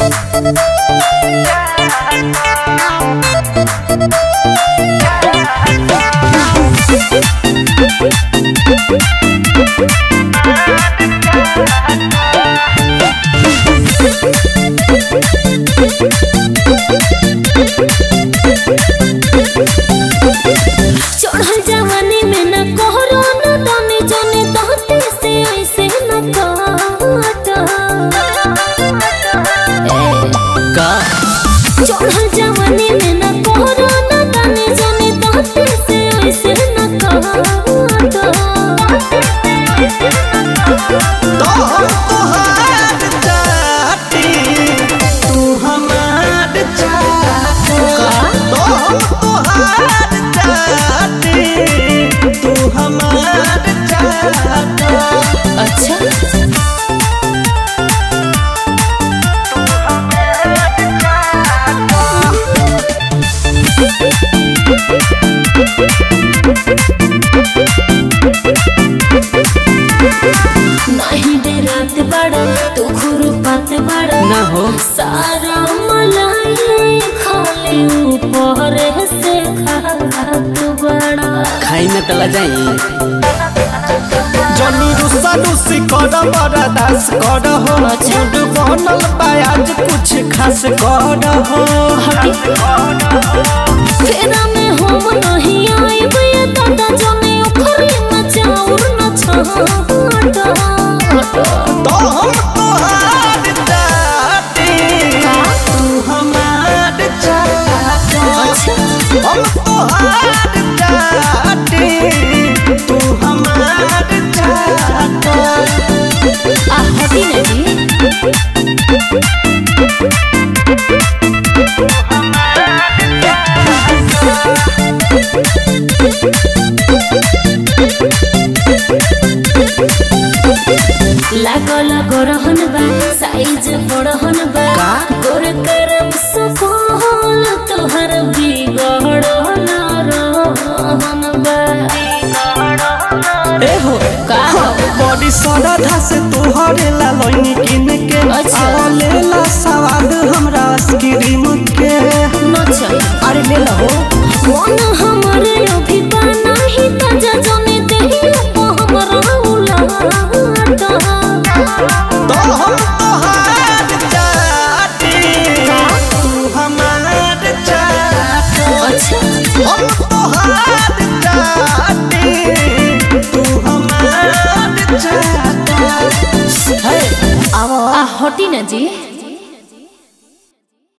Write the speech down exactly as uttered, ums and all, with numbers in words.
चढ़ल जवानी में न कोहरो न दाने जाने दाते से ऐसे न काटा का चढ़ल जवानी में न कोहरो न दाने जाने दाते से ऐसे न काटा तो हम तोहार चाहती तू हमार चाहती तो हम तोहार चाहती तू हमार चाहती। अच्छा नहीं दे रात बड़ा तू खुरपात बड़ा ना हो सारा मलाई खाली ऊपर से खात बड़ा खाई में तला जाई जनी रुसा रुसी कर बड़ा दास कर हो मूड बनल बाज कुछ खास कर हो फेरा में हम नहीं आइब ये दादा जने ओखरी में चाउर न छाटा तो हम तोहार चाहती तू हमार चाहती हम तोहार चाहती तू हमार चाहती। आ हटी नहीं लागो लागो रहन बा साइज बड़हन बा गोर करम सुकोल तोहर बिगड़ न रहन बा ए हो का बड़ी सदा से तोहरे ला लइनी किन के आवले ला सवाद हमरा आइसक्रीम के नचल अरे ले लो मन हमरे अभी बना ही ताजा जने देही हमरा उलाटा तो हम तोहार चाहती तू हमार चाहती अच्छा हम तोहार चाहती तू हमार चाहती। आ हटी ना जी।